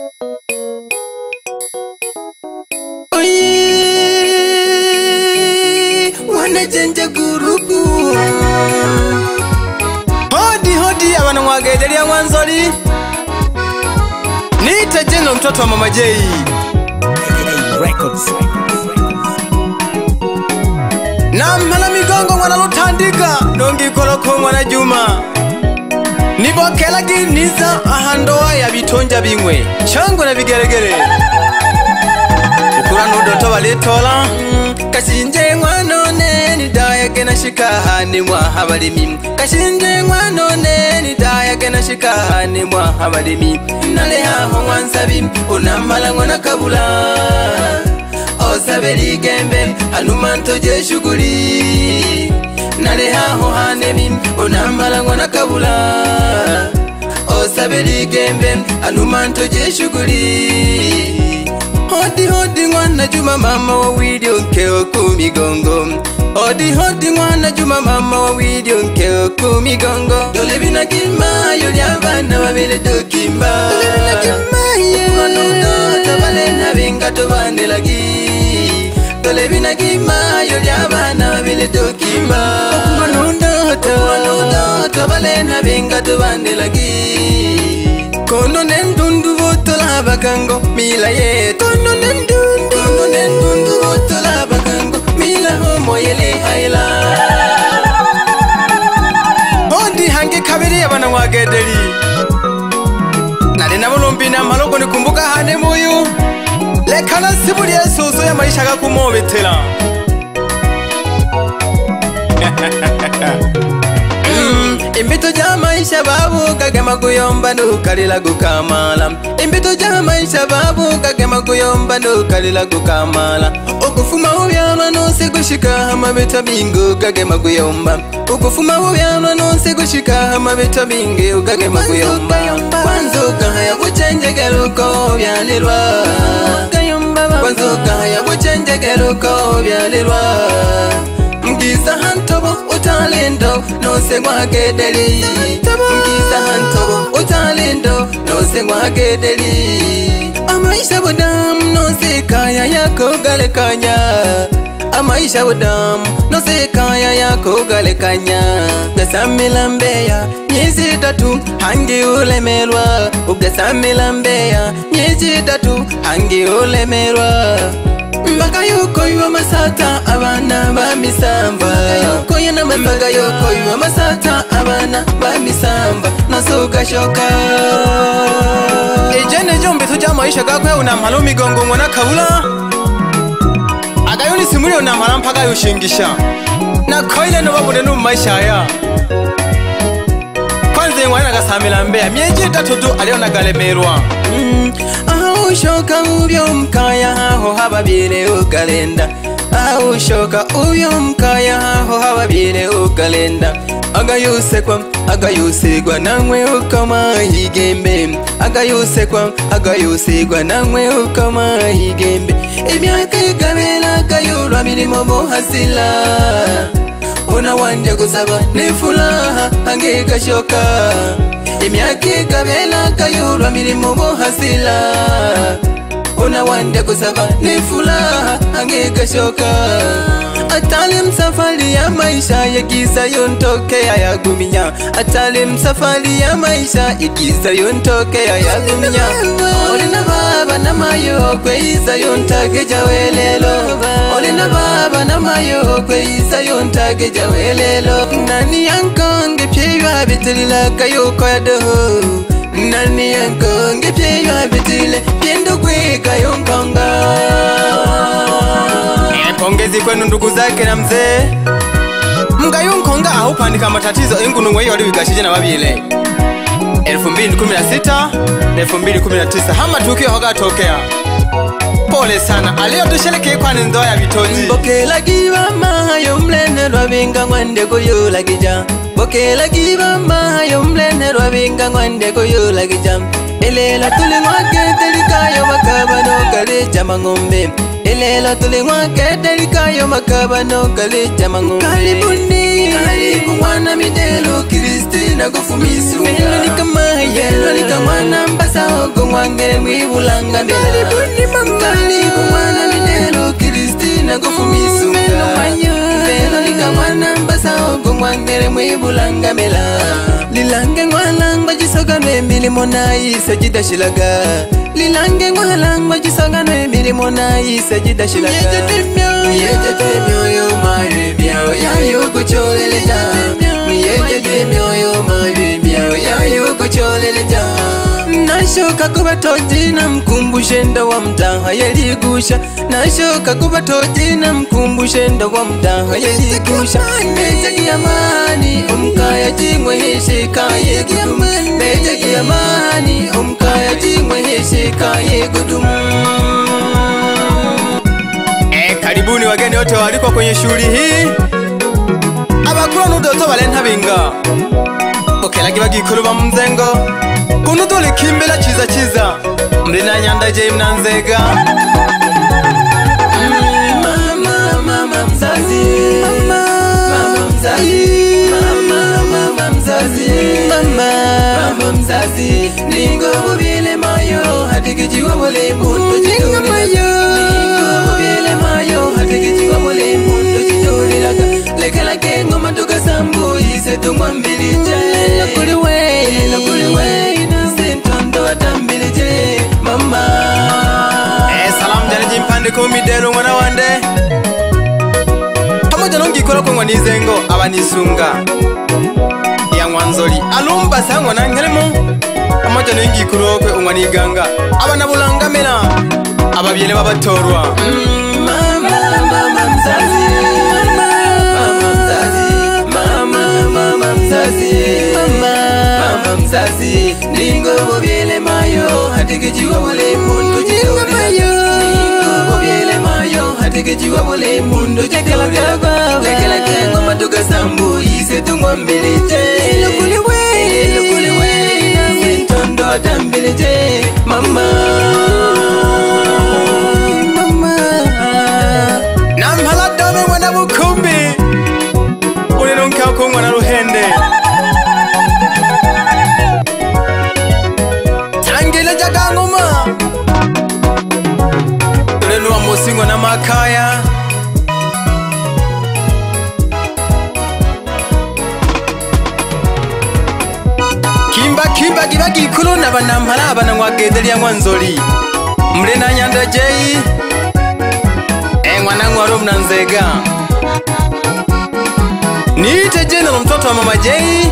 Wanachenja guruku Hodi abana mwagedeli ya mwanzoli Nita General mtoto wa Mama J Records Na mhala migongo mwana lutandika Nongi koloko mwana Juma Nibokela giniza ahandoa ya bitonja bingwe Chango na bigeregere Ukura nudoto walitola Kashinje mwanone nidaya gena shikahani mwa habalimi Kashinje mwanone nidaya gena shikahani mwa habalimi Nalehaho mwansabi unamala ngona kabula Osabeli gembe anumanto je shuguri Nalehaho hanemi unamala ngona kabula Osabeli gembe anumanto je shuguri Hodi mwana Juma mama wa video nkeo kumigongo Hodi mwana Juma mama wa video nkeo kumigongo Dole bina kima yoli abana wabele dokimba Dole bina kima ye Konudo tabale na binga tobande lagi Dole bina kima yoli abana wabele dokimba Konudo tabale na binga tobande lagi Kono nendundu votola bakango mila ye Kono nendundu votola bakango mila homo yele haila Hodi hangi kabiri abana mwagedeli Nali nabulumbi na maloko nikumbuka hane moyo Lekana sibuli ya soso ya maisha kakumobetela Imbito ja maisha babu kagema kuyomba nukalila gukamala Imbito ja maisha babu kagema kuyomba nukalila gukamala Ukufuma ubyalwa nose gushika hamabeta bingo kagema kuyomba Ukufuma ubyalwa nose gushika hamabeta bingo kagema kuyomba Kwanzuka haya kuchenjegeruko byalirwa Kwanzuka haya kuchenjegeruko byalirwa Mgiza hantobo utalindo nose mwagedeli Mgiza hantobo utalindo nose mwagedeli Amaisha budam nose kaya yako galekanya Amaisha budam nose kaya yako galekanya Ugasamila mbeya miezi tatu hangi ulemerwa Ugasamila mbeya miezi tatu hangi ulemerwa Mbaka yoko yuwa masata abana ba misamba Yoko yana masaga yoko yuwa masata abana ba misamba Nasuka shoka Ejene jombe tuja maisha gakwe unamhalo migongo mwana kabula Agayoni simuli unamhala mpaka yushingisha Na koile no babude no maisha ya Kwanze mwana gasamila mbeya miezi tatu tu aliona galemerwa Ushoka ubyo mkaya haho hababire ukalenda Ushoka ubyo mkaya haho hababire ukalenda Agayusekwa namwe ukama higembe Agayusekwa namwe ukama higembe Emyaka ikabela kayulwa milimo bohasila Unawanja kusaba nefulaha hange kashoka Emyaka ikabela kayulwa milimo bohasila Unawanja kusaba nefulaha hange kashoka Atalim safari ya maisha ya giza yontoke ya guminya Atalim safari ya maisha ya giza yontoke ya guminya Olina baba na mayo kwe isa yontage jawelelo Olina baba na mayo kwe isa yontage jawelelo Nani yankonge pyewa bitilila kayoko ya doho Nani yankonge pyewa bitile piendo kwe kayonkonga Pongezi kwenu ndugu zake na mzee Mgayunkonga ahupandika matatizo ingunu weyo wali wigashije na wabile 2016 na 2019 hama tukio hoga tokea Pole sana alio tusheleke kwa ndoa ya bitoji Bokela giba mahayo mlene rwabinga mwende kuyula gija Bokela giba mahayo mlene rwabinga mwende kuyula gija Elela tulingwake telikayo makabano kale jama ngombe Elela tulingwake telikayo makabano kale jama ngombe Karibu mwana midelo Kristina kufumisunga Melo ni kama mwana mbasa hoko mwangere mwibulanga mbela kalibu mwana minelo Kristina gufumisunga mbelo lika mwana mbasa ogo mwangere mwibulanga mbela lilange ngwalangwa jisogano emilimo nayisa jidashilaga lilange ngwalangwa jisogano emilimo nayisa jidashilaga yejete myoyo maribia yayo kucholeleja yejete myoyo maribia yayo kucholeleja nashoka kuba toji na mkumbushe ndo wa mtaha yeligusha nashoka kuba toji na mkumbushe ndo wa mtaha yeligusha mejagi amani umkaya jingwe heshika yegudum mejagi amani umkaya jingwe heshika yegudum. Karibuni wageni wote waliko kwenye shughuli hii. Abakuru nudoto balentabinga okelagi bagikuruba mumzengo kunudole kimbela chiza mlina nyanda je mnanzega mama mzazi mama mzazi mama mzazi mama mzazi ningo bubile mayo hatikijiwa bole mundu ningo mayo bubile mayo hatikijiwa bole mundu jitoliraga lekela kengo matuka sambu ise tumwambilije kuliwe sentondo atambilije mama salam jana jimpande kumidelo mwana wande pamoja nongikora ko ngwa nizengo abanisunga ya Mwanzoli alumba sangwa nangelemo pamoja nongikuro ko ngwa niganga abana bulangamela ababyele babatorwa mama mzazi mama mzazi ningo bobyele mayo hatikijiwa bole mundu ningo bobyele mayo hatikijiwa bole mundu lekela kengo matuka sambu ise tumwambilije lukuliwe sentondo atambilije mama namhala dome mwana bukumbi unenonka ko mwana ruhende tangile jagangoma ulenwa musingo na makaya kimba gibagi kuluna banamhala abana ngwagedeli ya Mwanzoli mlena nyanda jei mwana ngwaro mnanzega niite general mtoto wa mama jei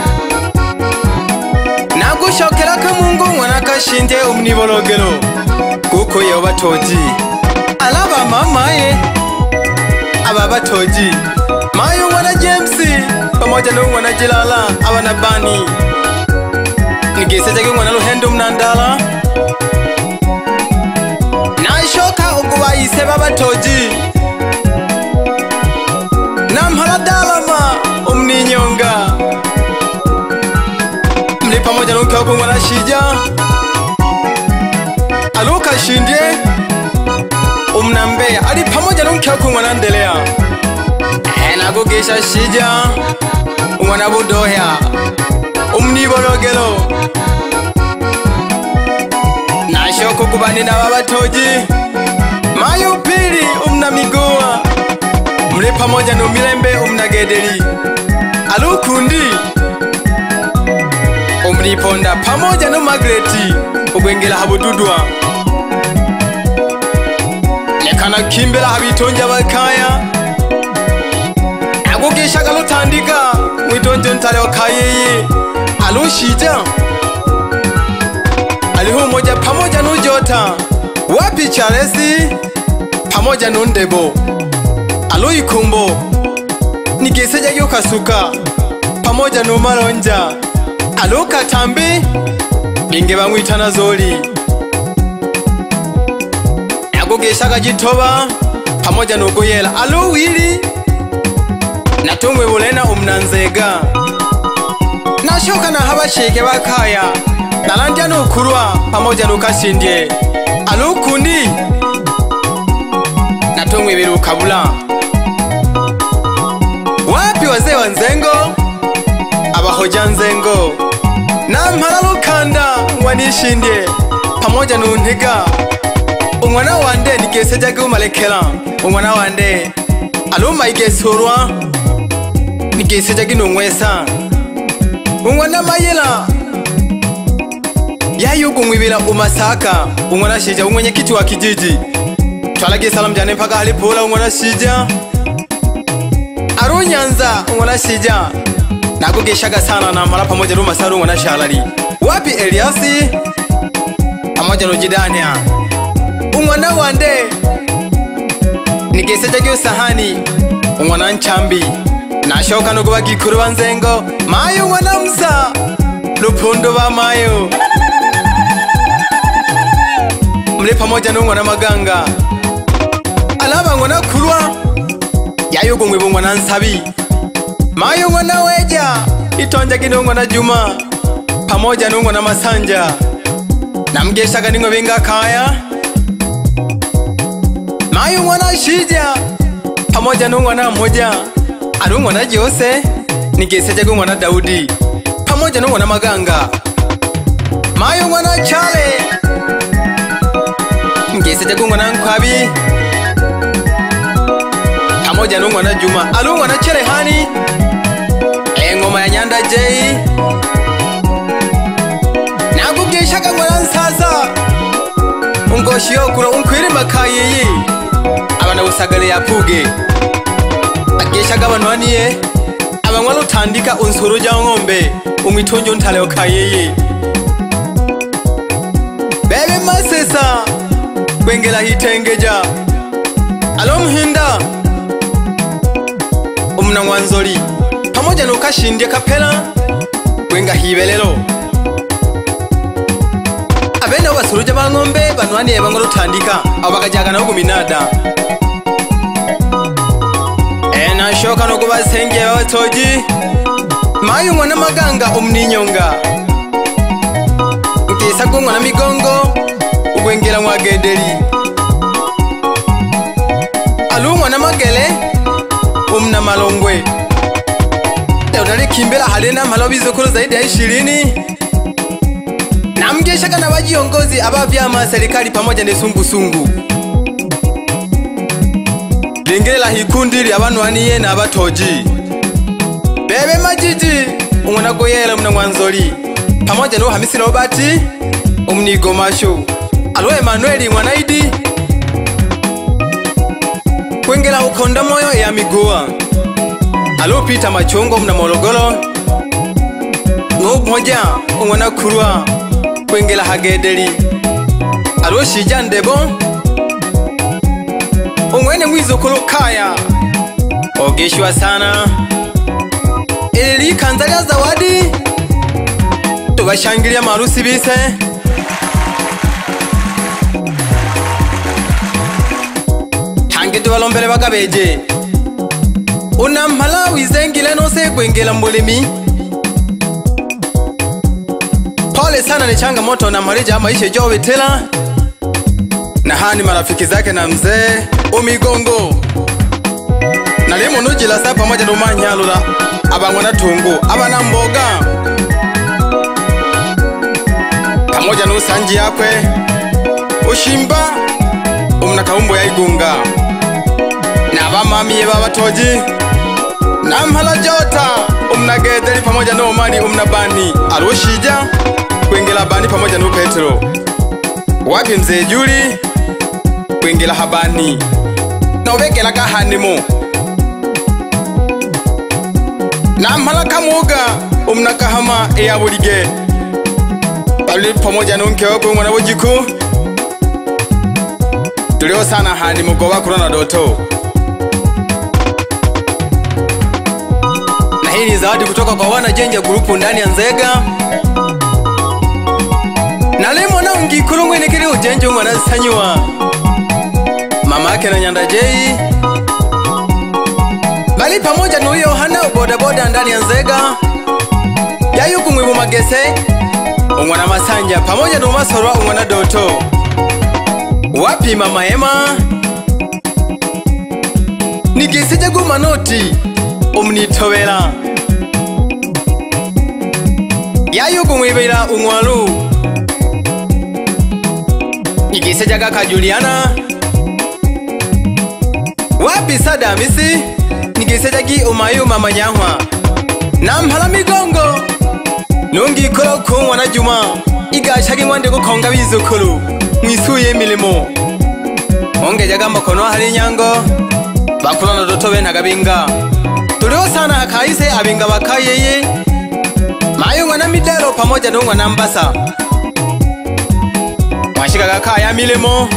nagushokera ko mungu mwana kashinde umnibologelo kuko yo batoji alaba mama ye aba batoji mayo mwana James pamoja na mwana Jilala abana bani nigeseje mwana Ruhendo mnandala nashoka ukubayise babatoji namhala dalama umninyonga mli pamoja nuka ko mwana Shija aluka shindye umnambea ali pamoja nuka ko mwana Ndelea nagogesha Shija umwana Budoya umnibologelo nashoko kubani na babatoji mayo pili umnamigua mle pamoja no Milembe umnagedeli alukundi umniponda pamoja no Magreti ugwengela habududwa nekana kimbela habitonja bakaya agugisha galutandika mwitonje ntale okayeye alushija aliho moja pamoja no Jota wapi Charesi pamoja no Ndebo aloikumbo nigeseja yokasuka pamoja no Malonja aloka tambi binge bamwitana Zoli agogeshaga Gitoba pamoja no Goyela alo wili natumwe bulena umnanzega nashoka na habasheke bakaya nalandya no kurwa pamoja no Kashindye alukundi natumwe birukabula wapi wazee wa Nzengo abahoja Nzengo namhala Lukanda mwanishindye pamoja nuntega umwana wande nigese jage umalekela umwana wande aluma igesurwa nigese jage nunwesa umwana mayela yayugumwibila umasaka umwana shija umwenye kiti wa kijiji twalage salam jane mpaka halipola umwana shija arunyanza umwana shija nakugeshaga sana na mara pamoja ruma saru umwana shalali wapi Eliasi pamoja nujidania umwana wande nigese jage usahani umwana nchambi nashoka no kuba gikuru banzengo mayo umwana musa rupundo ba mayo mle pamoja n'umwana maganga alaba ngona kulwa yayugumwe bungwana nsabi mayo ngwana weja itonja kino ngwana Juma pamoja n'umwana Masanja namgeshaga ningo benga kaya mayo ngwana Shija pamoja n'umwana Moja ari ngwana Jose nigeseje ngwana Daudi pamoja n'umwana Maganga mayo ngwana Chale ngeseje ngwana Nkwabi pamoja n'umwana Juma ari ngwana Cherehani engoma ya Nyanda J nakugeshaga ngwana Nsasa ungoshiyo kuro unkwiri makayiyi abana busagale yapuge ageshaga abantu baniye abanywa rutandika unsuru rya ngombe umwitonjo ntale okayeye bebe masesa kwengela hitengeja alomhinda umna mwanzoli pamoja nukashindye kapela kwenga hibelelo abene wasuruja ba ngombe banwaniye banywa rutandika abo bakajaga na guminada nashoka no kubasenge abatoji mayo umwana Maganga umninyonga ngisa gungwa na migongo ugwengera mwagederi alumwa na Magele umna Malongwe Deodari kimbela halena malobizo kuro zaidi ya 20 namgeshaga na bajiongozi abavyama serikali pamoja ne sungu Lingela hikundi li abantu baniye na abatoji bebe majiji umwana goyera mna mwanzoli pamoja no Hamisi Robert umnigo masho alo Emmanuel Mwanaidi kwengela ukonda moyo ya migoa alo Peter Machongo mna Morogoro no moja umwana kurwa kwengela hagedeli alo Shija Ndebo umwene mwizo kulokaya ogeshwa sana ili kanzalia zawadi tubashangilia marusi bise hange tubalombele bakabeje unampala wizengile nose kwengela mbulimi pole sana ni changamoto na marija maisha jowetela na hani marafiki zake na mzee umigongo nalimo nujila sa pamoja no manyalula abangwana tungu abana mboga pamoja no sanji yakwe ushimba umna kaumbo ya Igunga na bamamiye babatoji na mpala jota umna Gedeli pamoja no Mali umna Bani alushija kwengela Bani pamoja no Petro wapi mzee Juli kwengela habani na ubekela kahanimo na mpala Kamuga umna Kahama ya bulige bali pamoja nonke wako mwana bojiku tulio sana hani mugoba kurona doto na hii ni zawadi kutoka kwa wana Jenja grupu ndani ya Nzega na lemo na ungikurungwe nekiri ujenje mwana sanywa mama yake na Nyanda J bali pamoja na huyo hana boda boda ndani ya Nzega yayuku mwibu magese umwana Masanja pamoja na Masoro umwana Doto wapi mama Ema nigisije gumanoti umnitobera yayuku mwibera umwalu Nigesejaga ka Juliana wapi sada misi nigesejagi umayuma manyahwa nampala migongo nungi kolo kumwana Juma igashagi ngwande gukonga bizukuru mwisuye milimo ongejaga makono hari nyango bakulana dotobe nagabinga tulio sana hakaise abinga bakayeye mayungwa na midero pamoja nungwa na Mbasa mwashikaga kaya milimo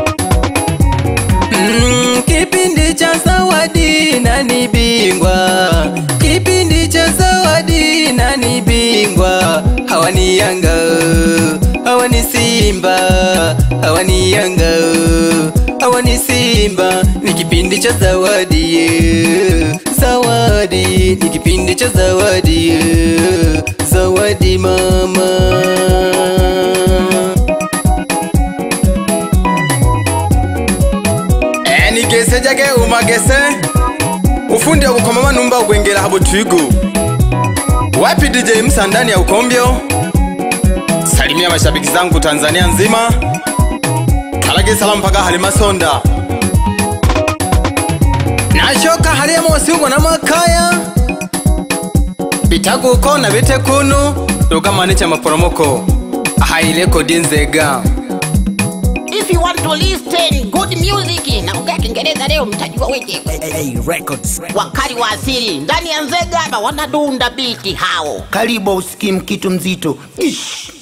kipindi cha zawadi nani bingwa kipindi cha zawadi nani bingwa hawani Yanga hawani Simba hawani Yanga hawani Simba ni kipindi cha zawadi zawadi ni kipindi cha zawadi zawadi mama Nigese jage umagese ufundi ya kukomama numba ugwengela habo tuigu wapi DJ Msa ndani ya ukombio salimia mashabiki zangu Tanzania nzima kalage salamu mpaka Halima Sonda nashoka Halima wasiungwa na makaya bitagu uko na bite kunu doga manicha maporomoko haileko dinzega. If you want to listen good music na ongea Kiingereza leo mtajua weje. Records. Wakali wa asili ndani ya Nzega wanadunda biti hao. Karibu usikie kitu mzito. Ish.